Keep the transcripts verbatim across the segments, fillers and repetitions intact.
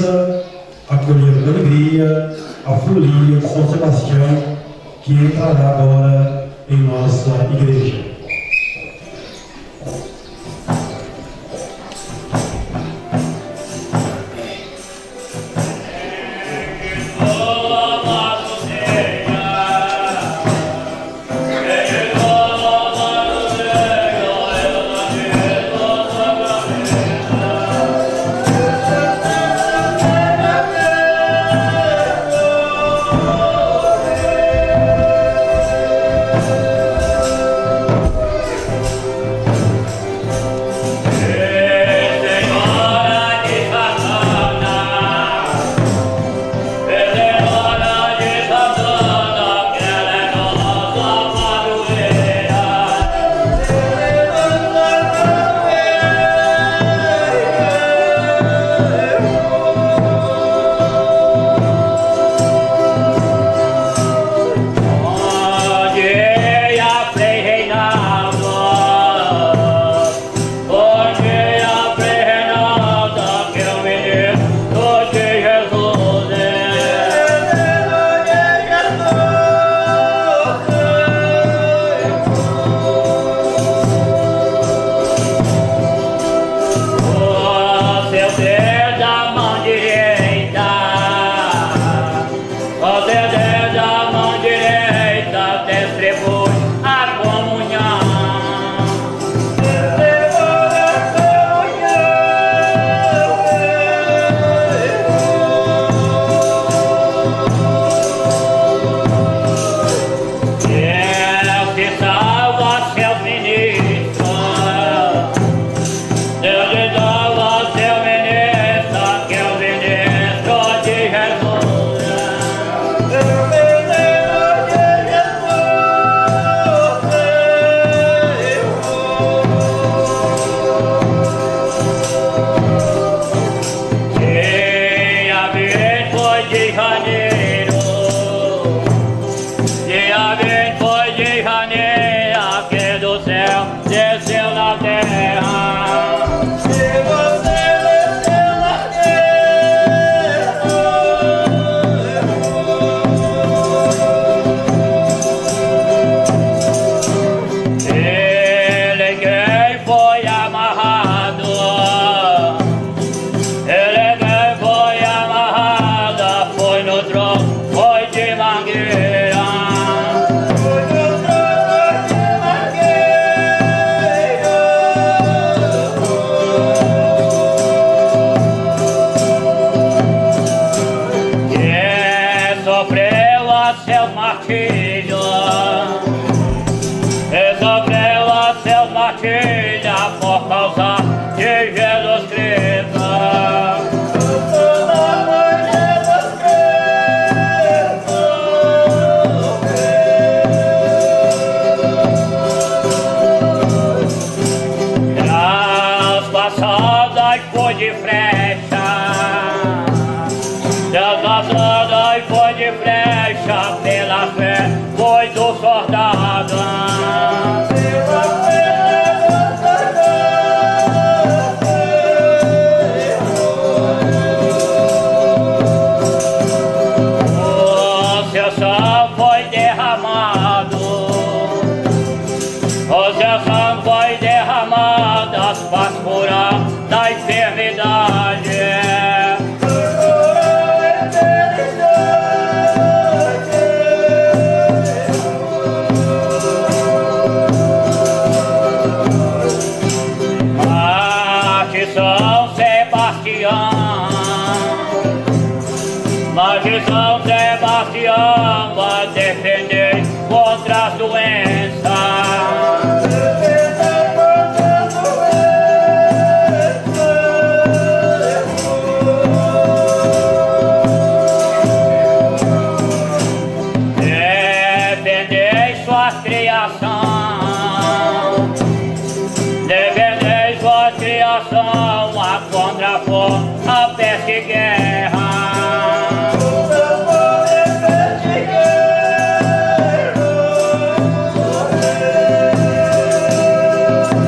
mesa, acolher com alegria a folia de São Sebastião, que entrará agora em nossa igreja.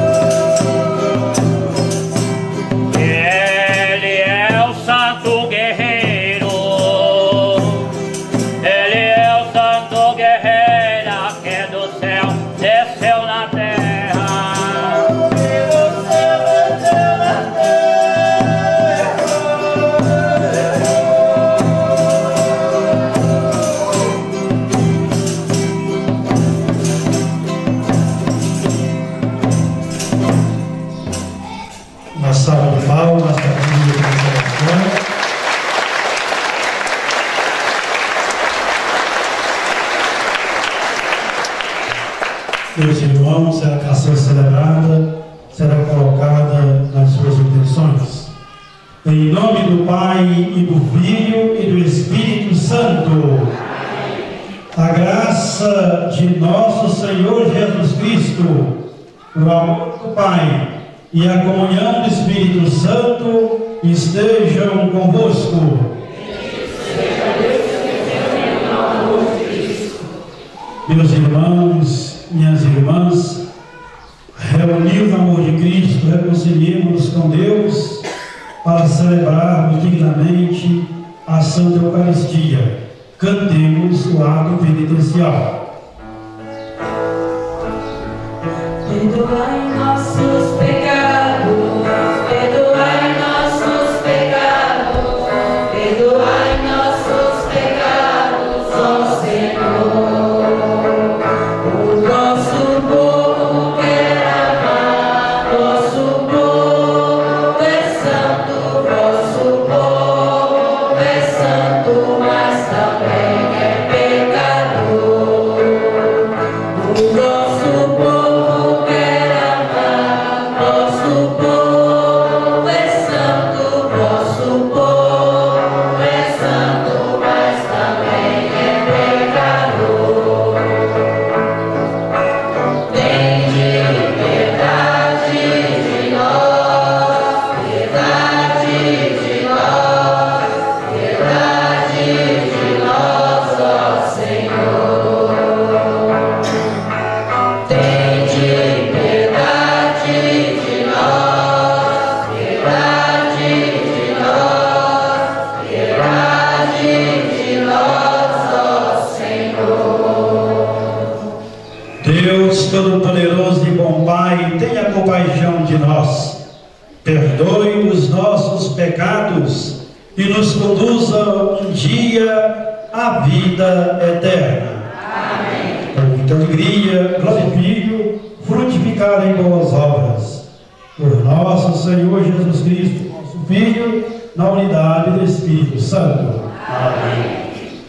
Ele é o santo guerreiro. salva de palmas para a família de Sebastião. Meus irmãos, a ação celebrada será colocada nas suas intenções. Em nome do Pai, e do Filho, e do Espírito Santo. Amém. A graça de nosso Senhor Jesus Cristo, o amor do Pai e a comunhão do Espírito Santo estejam convosco. Meus irmãos, minhas irmãs, reunidos no amor de Cristo, reconciliemos-nos com Deus para celebrarmos dignamente a Santa Eucaristia. Cantemos o ato penitencial. Perdoai nossos pecados, perdoai nossos pecados, perdoai nossos pecados, ó Senhor. Todo-Poderoso e bom Pai, tenha compaixão de nós, perdoe os nossos pecados e nos conduza um dia à vida eterna. Amém. Com muita alegria, glorifico, frutificar em boas obras. Por nosso Senhor Jesus Cristo, nosso Filho, na unidade do Espírito Santo. Amém.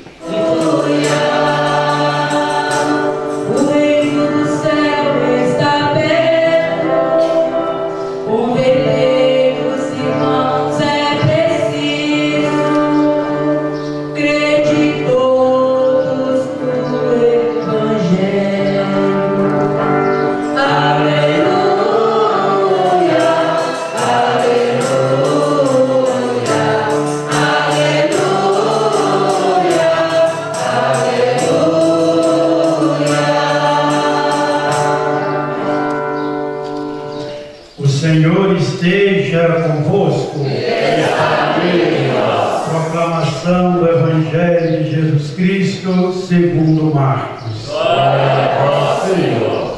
Proclamação do Evangelho de Jesus Cristo segundo Marcos. Glória a vós, Senhor.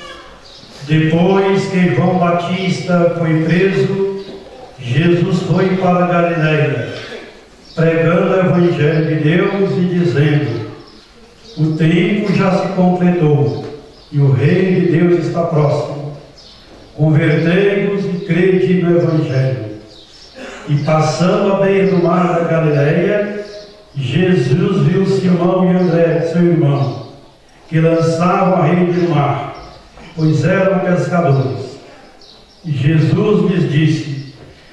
Depois que João Batista foi preso, Jesus foi para Galiléia, pregando o Evangelho de Deus e dizendo: o tempo já se completou e o reino de Deus está próximo. Convertei-vos e crede no Evangelho. E passando à beira do mar da Galiléia, Jesus viu Simão e André, seu irmão, que lançavam a rede no mar, pois eram pescadores. E Jesus lhes disse: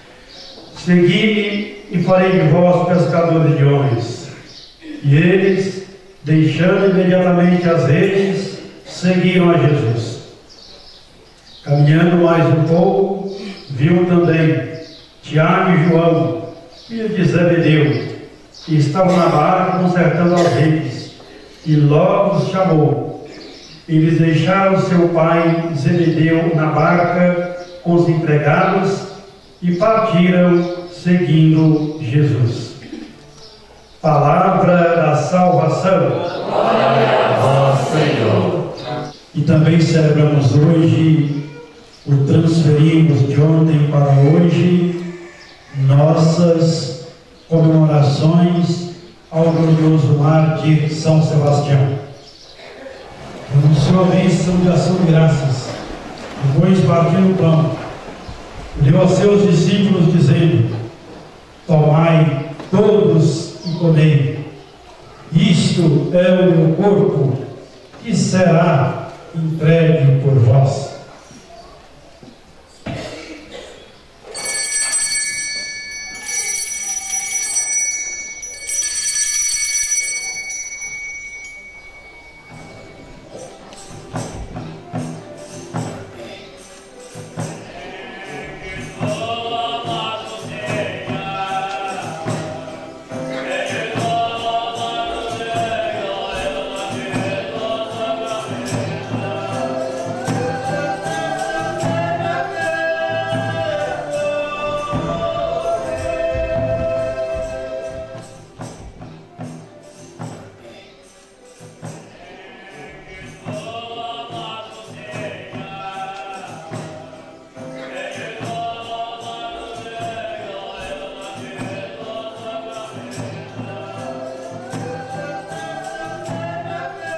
segui-me e farei de vós pescadores de homens. E eles, deixando imediatamente as redes, seguiram a Jesus. Caminhando mais um pouco, viu também Tiago e João, filhos de Zebedeu, que estavam na barca consertando as redes, e logo os chamou. Eles deixaram seu pai Zebedeu na barca com os empregados e partiram seguindo Jesus. Palavra da salvação. Glória a vós, Senhor. E também celebramos hoje, o transferimos de ontem para hoje, nossas comemorações ao glorioso mártir São Sebastião. Anunciou a bênção de ação de graças, depois partiu o pão, deu a seus discípulos, dizendo: tomai todos e comei. Isto é o meu corpo, que será entregue por vós.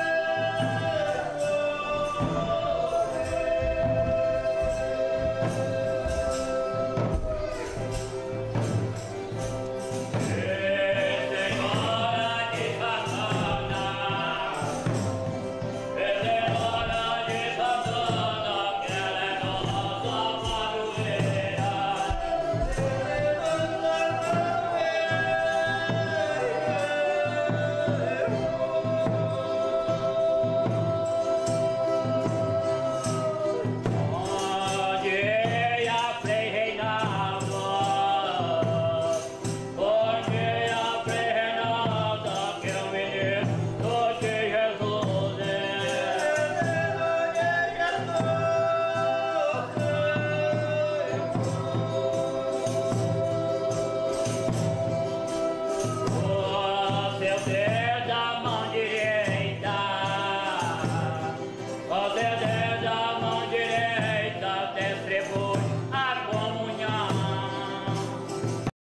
Thank you.